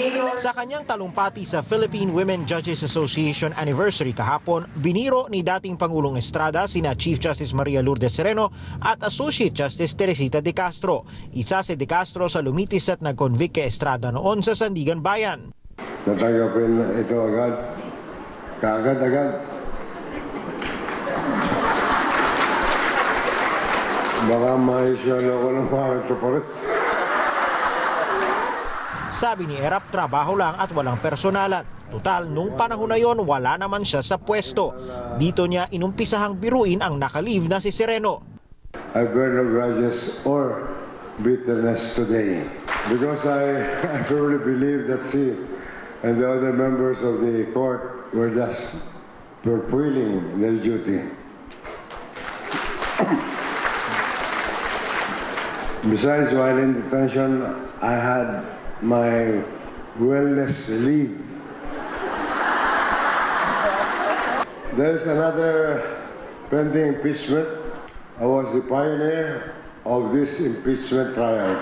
Sa kanyang talumpati sa Philippine Women Judges Association Anniversary kahapon, biniro ni dating Pangulong Estrada sina Chief Justice Maria Lourdes Sereno at Associate Justice Teresita De Castro. Isa si De Castro sa lumitis at nag-convict kay Estrada noon sa Sandigan Bayan. Natanggapin ito agad, kaagad-agad. Baka ma-issue ako ng warrant of arrest. Sabi ni Erap, trabaho lang at walang personalan. Total, nung panahon na yon, wala naman siya sa pwesto. Dito niya inumpisahang biruin ang naka-leave na si Sereno. I bear no grudges or bitterness today because I firmly believe that she and the other members of the court were just fulfilling their duty. Besides, while in detention, I had my wellness leave. There's another pending impeachment. I was the pioneer of these impeachment trials.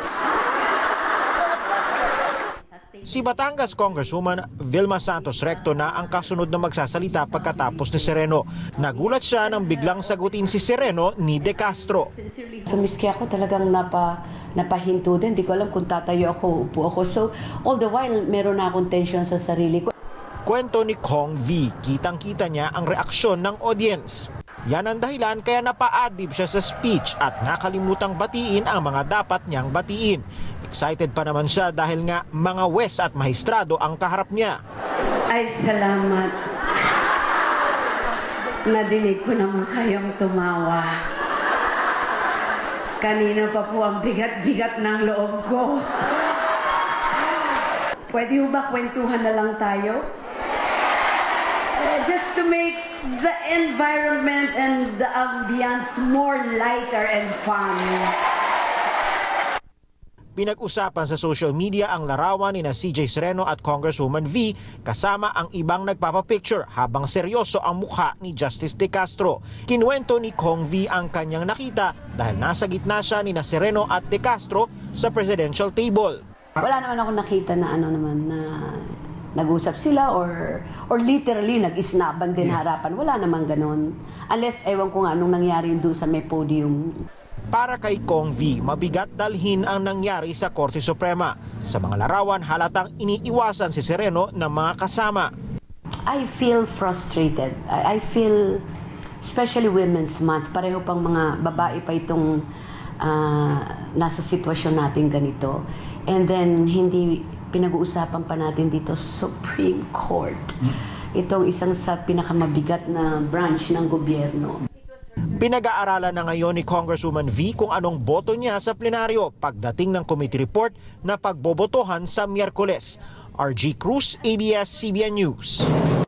Si Batangas Congresswoman Vilma Santos Recto na ang kasunod na magsasalita pagkatapos ni Sereno. Nagulat siya nang biglang sagutin si Sereno ni De Castro. So miski ako talagang napahinto din. Hindi ko alam kung tatayo ako, upo ako. So all the while meron na akong tension sa sarili ko. Kwento ni Kong V, kitang-kita niya ang reaksyon ng audience. Yan ang dahilan kaya napa-adlib siya sa speech at nakalimutang batiin ang mga dapat niyang batiin. Excited pa naman siya dahil nga mga wes at mahistrado ang kaharap niya. Ay, salamat. Nadinig ko naman kayong tumawa. Kanina pa po ang bigat-bigat ng loob ko. Pwede ho ba kwentuhan na lang tayo? Just to make the environment and the ambience more lighter and fun. Pinag-usapan sa social media ang larawan ni CJ Sereno at Congresswoman V kasama ang ibang nagpapapicture habang seryoso ang mukha ni Justice De Castro. Kinuwento ni Kong V ang kanyang nakita dahil nasa gitna siya ni Sereno at De Castro sa presidential table. Wala naman ako nakita na na nag-usap sila or literally nag-isnaban din harapan. Wala naman ganon. Unless ewan ko nga anong nangyari doon sa may podium. Para kay Kong V, mabigat dalhin ang nangyari sa Korte Suprema. Sa mga larawan, halatang iniiwasan si Sereno ng mga kasama. I feel frustrated. I feel, especially Women's Month, pareho pang mga babae pa itong nasa sitwasyon natin ganito. And then, hindi pinag-uusapan pa natin dito Supreme Court. Itong isang sa pinakamabigat na branch ng gobyerno. Pinag-aaralan na ngayon ni Congresswoman V kung anong boto niya sa plenaryo pagdating ng committee report na pagbobotohan sa Miyerkules. RG Cruz, ABS-CBN News.